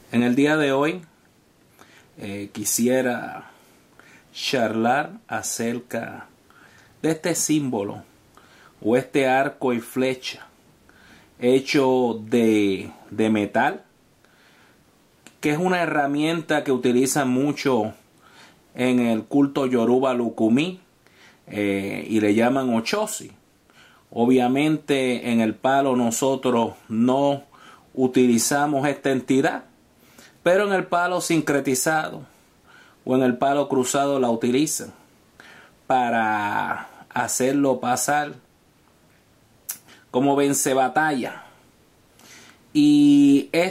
En el día de hoy quisiera charlar acerca de este símbolo o este arco y flecha hecho de metal, que es una herramienta que utilizan mucho en el culto Yoruba Lukumi y le llaman ochosi. Obviamente en el palo nosotros no utilizamos esta entidad, pero en el palo sincretizado o en el palo cruzado la utilizan para hacerlo pasar como vence batalla. Y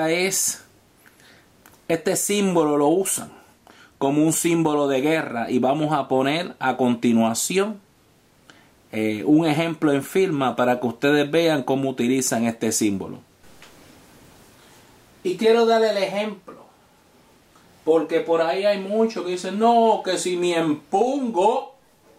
este símbolo lo usan como un símbolo de guerra, y vamos a poner a continuación un ejemplo en firma para que ustedes vean cómo utilizan este símbolo. Y quiero dar el ejemplo, porque por ahí hay muchos que dicen, no, que si me empungo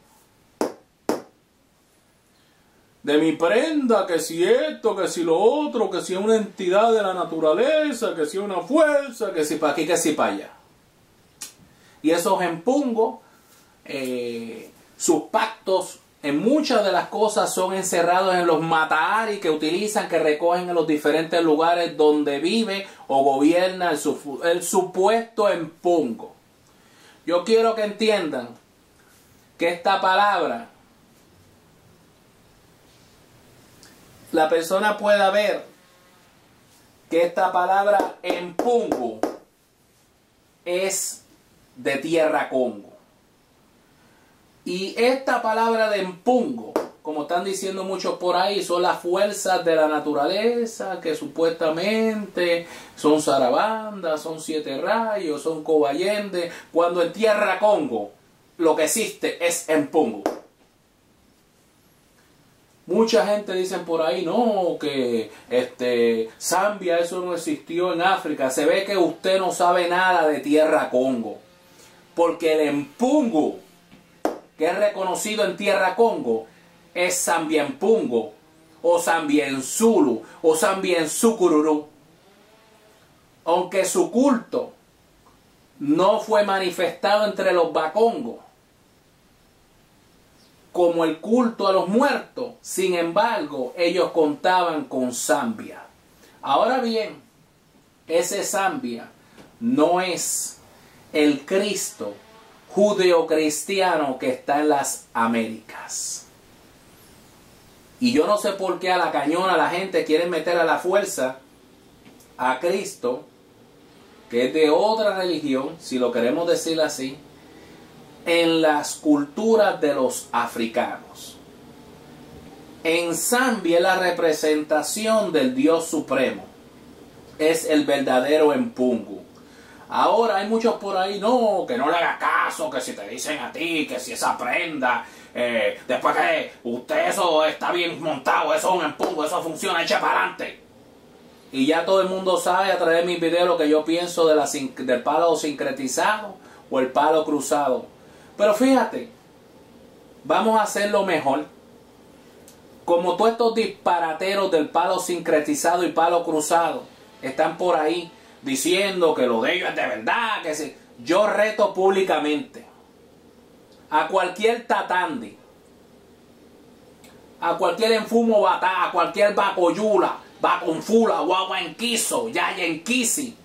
de mi prenda, que si esto, que si lo otro, que si es una entidad de la naturaleza, que si es una fuerza, que si para aquí, que si para allá. Y esos empungos, sus pactos, en muchas de las cosas son encerrados en los matahari que utilizan, que recogen en los diferentes lugares donde vive o gobierna el supuesto empungo. Yo quiero que entiendan que esta palabra, la persona pueda ver que esta palabra empungo es de tierra Congo. Y esta palabra de empungo, como están diciendo muchos por ahí, son las fuerzas de la naturaleza que supuestamente son zarabandas, son siete rayos, son cobayende, cuando en tierra Congo lo que existe es empungo. Mucha gente dice por ahí, no, que Zambia, eso no existió en África. Se ve que usted no sabe nada de tierra Congo, porque el empungo que es reconocido en tierra Congo es Zambiempungo o Zambienzulu o Zambiensukururu. Aunque su culto no fue manifestado entre los Bakongo como el culto a los muertos, sin embargo ellos contaban con Zambia. Ahora bien, ese Zambia no es el Cristo judeocristiano que está en las Américas. Y yo no sé por qué a la cañona la gente quiere meter a la fuerza a Cristo, que es de otra religión, si lo queremos decir así, en las culturas de los africanos. En Zambia la representación del Dios Supremo es el verdadero empungo. Ahora hay muchos por ahí, no, que no le haga caso, que si te dicen a ti, que si esa prenda, después que usted eso está bien montado, eso es un empungo, eso funciona, echa para adelante. Y ya todo el mundo sabe a través de mis videos lo que yo pienso del palo sincretizado o el palo cruzado. Pero fíjate, vamos a hacerlo mejor. Como todos estos disparateros del palo sincretizado y palo cruzado están por ahí diciendo que lo de ellos es de verdad, que sí. Yo reto públicamente a cualquier tatandi, a cualquier enfumo batá, a cualquier bacoyula, baconfula, guaguanquizo, yayenquisi,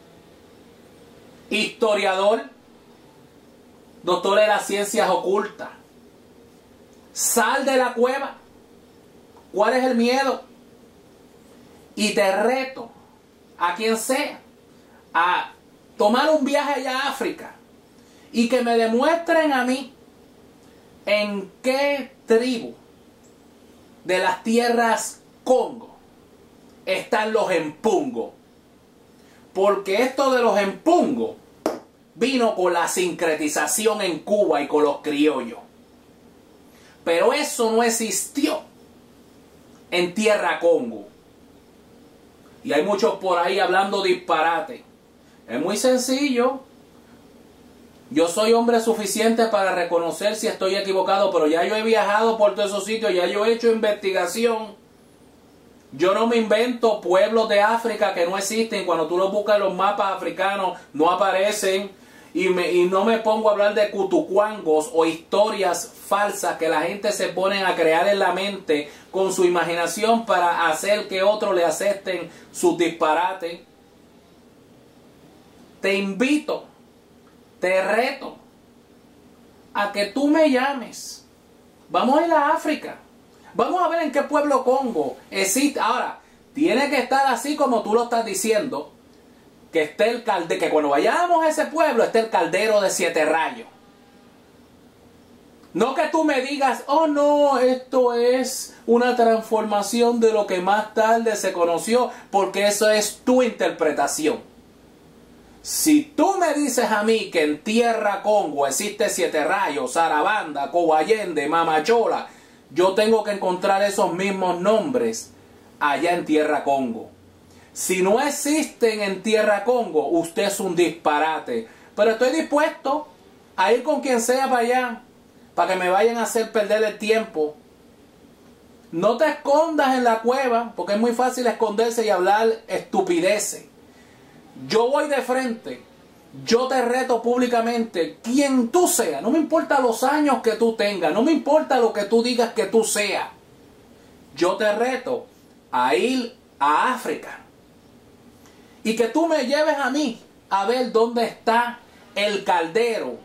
historiador, doctor de las ciencias ocultas, sal de la cueva. ¿Cuál es el miedo? Y te reto a quien sea a tomar un viaje allá a África y que me demuestren a mí en qué tribu de las tierras Congo están los empungos. Porque esto de los empungos vino con la sincretización en Cuba y con los criollos. Pero eso no existió en tierra Congo. Y hay muchos por ahí hablando disparate. Es muy sencillo. Yo soy hombre suficiente para reconocer si estoy equivocado, pero ya yo he viajado por todos esos sitios, ya yo he hecho investigación Yo no me invento pueblos de África que no existen. Cuando tú los buscas en los mapas africanos, no aparecen. Y no me pongo a hablar de cutucuangos o historias falsas que la gente se pone a crear en la mente con su imaginación para hacer que otros le acepten sus disparates. Te invito, te reto a que tú me llames. Vamos a ir a África. Vamos a ver en qué pueblo Congo existe. Ahora, tiene que estar así como tú lo estás diciendo. Que esté el caldero, que cuando vayamos a ese pueblo esté el caldero de 7 rayos. No que tú me digas, oh no, esto es una transformación de lo que más tarde se conoció, porque eso es tu interpretación. Si tú me dices a mí que en Tierra Congo existe 7 rayos, Sarabanda, Cobayende, Mamachola, yo tengo que encontrar esos mismos nombres allá en Tierra Congo. Si no existen en Tierra Congo, usted es un disparate. Pero estoy dispuesto a ir con quien sea para allá, para que me vayan a hacer perder el tiempo. No te escondas en la cueva, porque es muy fácil esconderse y hablar estupideces. Yo voy de frente, yo te reto públicamente, quien tú seas, no me importa los años que tú tengas, no me importa lo que tú digas que tú seas. Yo te reto a ir a África. Y que tú me lleves a mí a ver dónde está el caldero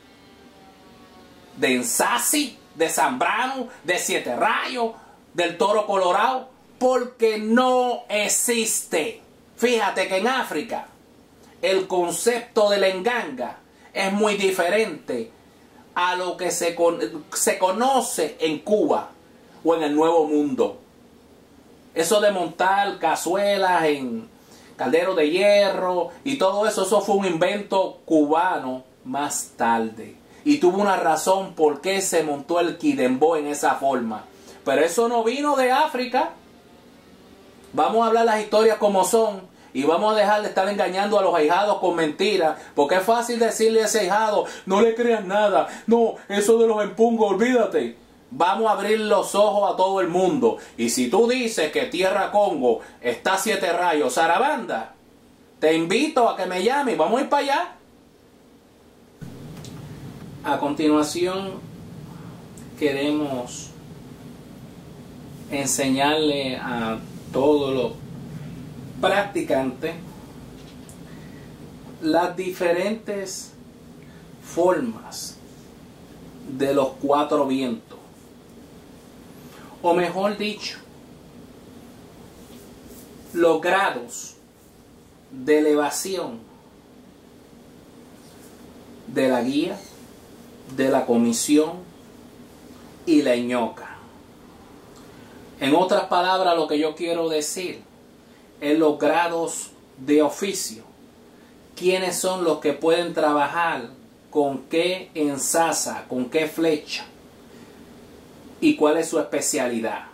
de Ensasi, de Zambrano, de 7 rayos, del Toro Colorado, porque no existe. Fíjate que en África el concepto de la enganga es muy diferente a lo que se conoce en Cuba o en el Nuevo Mundo. Eso de montar cazuelas en calderos de hierro y todo eso, eso fue un invento cubano más tarde. Y tuvo una razón por qué se montó el Quidembó en esa forma. Pero eso no vino de África. Vamos a hablar las historias como son. Y vamos a dejar de estar engañando a los ahijados con mentiras. Porque es fácil decirle a ese ahijado, no le creas nada. No, eso de los empungos, olvídate. Vamos a abrir los ojos a todo el mundo. Y si tú dices que Tierra Congo está 7 rayos, Sarabanda, te invito a que me llames. Vamos a ir para allá. A continuación, queremos enseñarle a todos los practicantes las diferentes formas de los 4 vientos. O mejor dicho, los grados de elevación de la guía, de la comisión y la ñoca. En otras palabras, lo que yo quiero decir es los grados de oficio. ¿Quiénes son los que pueden trabajar con qué ensasa, con qué flecha? ¿Y cuál es su especialidad?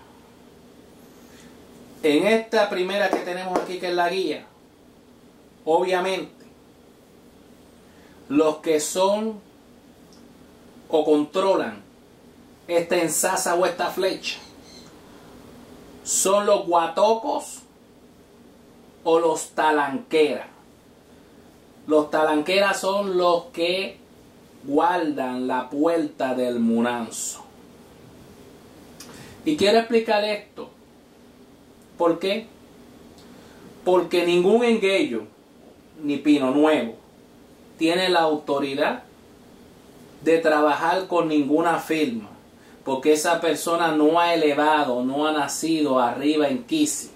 En esta primera que tenemos aquí, que es la guía, obviamente, los que son o controlan esta ensasa o esta flecha son los guatocos o los talanqueras. Los talanqueras son los que guardan la puerta del munanzo. Y quiero explicar esto. ¿Por qué? Porque ningún enguello ni pino nuevo tiene la autoridad de trabajar con ninguna firma, porque esa persona no ha elevado, no ha nacido arriba en Kisi,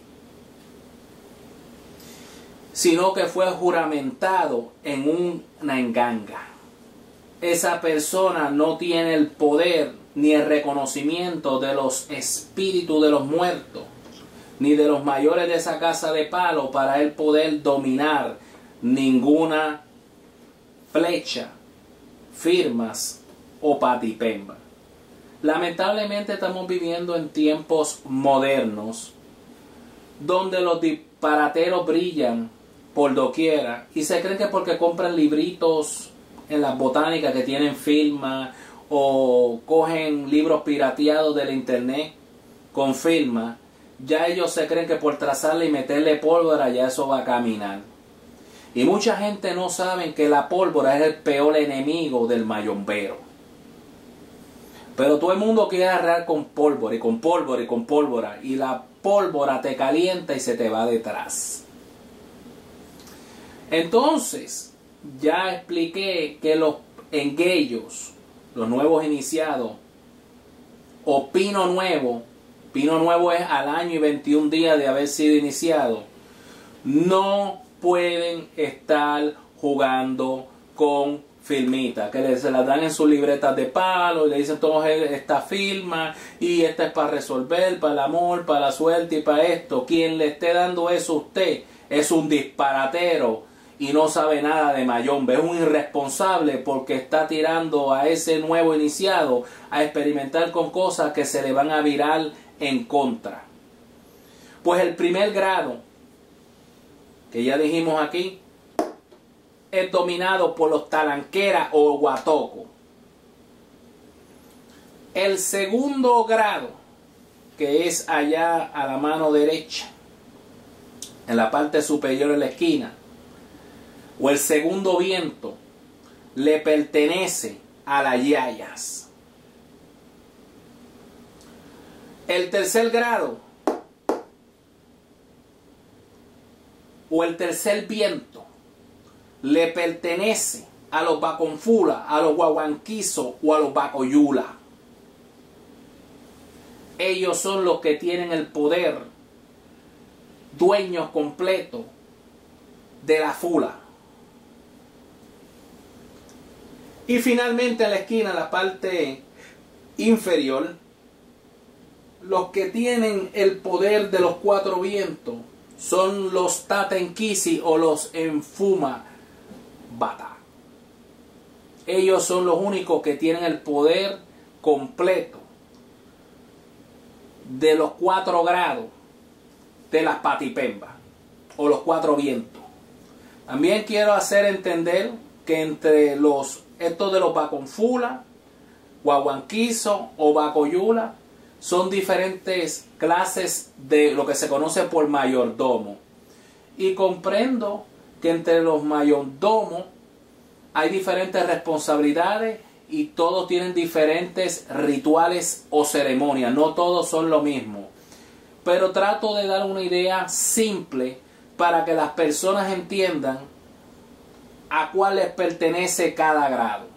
sino que fue juramentado en una enganga. Esa persona no tiene el poder ni el reconocimiento de los espíritus de los muertos, ni de los mayores de esa casa de palo, para él poder dominar ninguna flecha, firmas o patipemba. Lamentablemente estamos viviendo en tiempos modernos donde los disparateros brillan por doquiera y se creen que porque compran libritos en las botánicas que tienen firma o cogen libros pirateados del internet con firma, ya ellos se creen que por trazarle y meterle pólvora ya eso va a caminar. Y mucha gente no sabe que la pólvora es el peor enemigo del mayombero. Pero todo el mundo quiere arrear con pólvora y con pólvora y con pólvora. Y la pólvora te calienta y se te va detrás. Entonces, ya expliqué que los enguellos, los nuevos iniciados, o pino nuevo es al año y 21 días de haber sido iniciado, no pueden estar jugando con filmitas, que se las dan en sus libretas de palo y le dicen todos esta firma y esta es para resolver, para el amor, para la suerte y para esto. Quien le esté dando eso a usted es un disparatero y no sabe nada de mayombe, es un irresponsable porque está tirando a ese nuevo iniciado a experimentar con cosas que se le van a virar en contra. Pues el primer grado, que ya dijimos aquí, es dominado por los talanqueras o guatocos. El segundo grado, que es allá a la mano derecha, en la parte superior de la esquina, o el segundo viento, le pertenece a las yayas. El tercer grado, o el tercer viento, le pertenece a los baconfula, a los guaguanquisos o a los bacoyula. Ellos son los que tienen el poder, dueños completos de la fula. Y finalmente en la esquina, en la parte inferior, los que tienen el poder de los cuatro vientos son los tatenquisi o los enfuma bata. Ellos son los únicos que tienen el poder completo de los 4 grados de las patipembas o los 4 vientos. También quiero hacer entender que entre estos de los baconfula, guaguanquiso o bacoyula son diferentes clases de lo que se conoce por mayordomo. Y comprendo que entre los mayordomos hay diferentes responsabilidades y todos tienen diferentes rituales o ceremonias. No todos son lo mismo. Pero trato de dar una idea simple para que las personas entiendan a cuál les pertenece cada grado.